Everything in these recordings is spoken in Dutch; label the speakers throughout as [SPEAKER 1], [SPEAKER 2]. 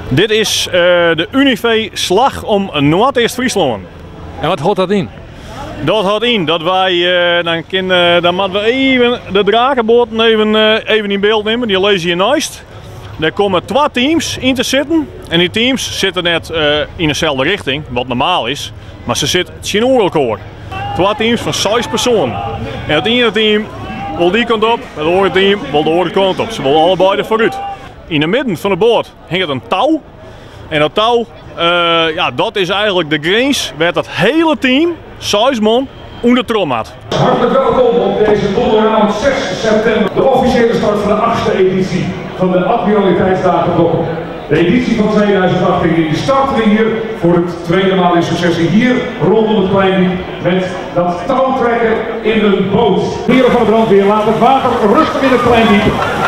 [SPEAKER 1] Dit is de Unive Slag om Noord-Eerst-Friesland.
[SPEAKER 2] En wat houdt dat in?
[SPEAKER 1] Dat houdt in dat wij, dan moeten we even de drakenboot even in beeld nemen, die lezen je naast. Er komen 2 teams in te zitten en die teams zitten net in dezelfde richting, wat normaal is, maar ze zitten in elkaar. 2 teams van 6 personen. En het ene team wil die kant op, het andere team wil de andere kant op. Ze willen allebei er vooruit. In het midden van de boot hangt een touw. En dat touw, dat is eigenlijk de grens waar het hele team, 6 man, onder trom had.
[SPEAKER 3] Hartelijk welkom op deze donderdagavond 6 september, de officiële start van de 8e editie van de Admiraliteitsdagen Dokkum. De editie van 2018 die starten we hier voor het tweede maal in successie hier rondom het Kleindiep met dat touwtrekken in een boot. Heren van de brandweer, laat het water rusten in het Kleindiep.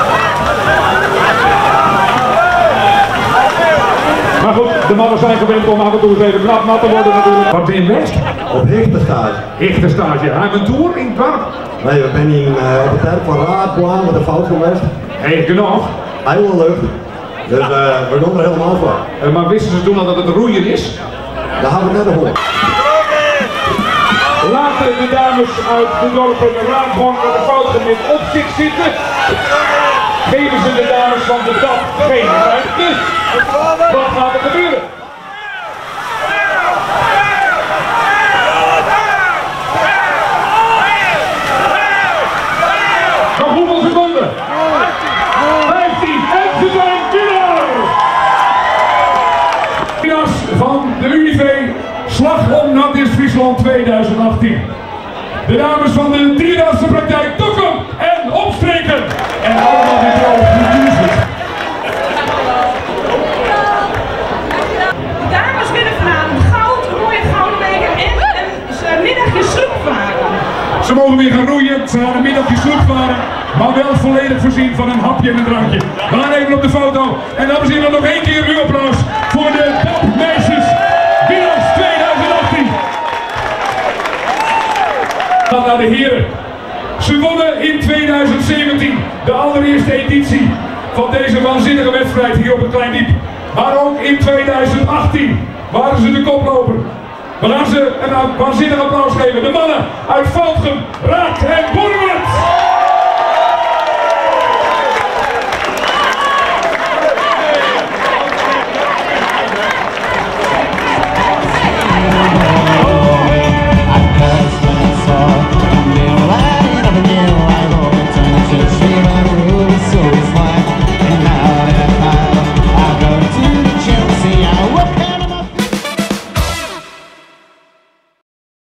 [SPEAKER 3] Maar goed, de mannen zijn gewend om af en toe eens even nat te worden natuurlijk. Wat ben je best?
[SPEAKER 4] Op Hichterstage.
[SPEAKER 3] Hichterstage. Hij een tour in het dorp?
[SPEAKER 4] Nee, we zijn op het terp van Raadplan met een fout geweest.
[SPEAKER 3] Hey, genoeg.
[SPEAKER 4] Heel leuk. Dus we doen er helemaal voor.
[SPEAKER 3] Maar wisten ze toen al dat het roeien is?
[SPEAKER 4] Daar hebben we net gehoord.
[SPEAKER 3] Laten de dames uit de dorpen Raadplan met een fout geweest op zich zitten. Geven ze de dames van de DAP geen ruimte. Wat gaat er gebeuren? Nog hoeveel seconden? 15 en ze zijn winnaar! Winnaars van de Unive Slag om Noord-Eerst-Friesland 2018. De dames van de driedaagse praktijk Dokkum en Omstreken. En allemaal dit wel goed.
[SPEAKER 5] Dames winnen vanavond goud, een mooie gouden beker en een middagje sloepvaren.
[SPEAKER 3] Ze mogen weer gaan roeien, ze gaan een middagje sloepvaren, maar wel volledig voorzien van een hapje en een drankje. We gaan even op de foto en dames en heren nog 1 keer uw applaus voor de DAP-meisjes winnaars 2018. Dan naar de heren. Ze wonnen in 2017 de allereerste editie van deze waanzinnige wedstrijd hier op het Kleindiep. Maar ook in 2018 waren ze de koploper. We gaan ze een waanzinnig applaus geven. De mannen uit Valtgem, Raad en Bormert.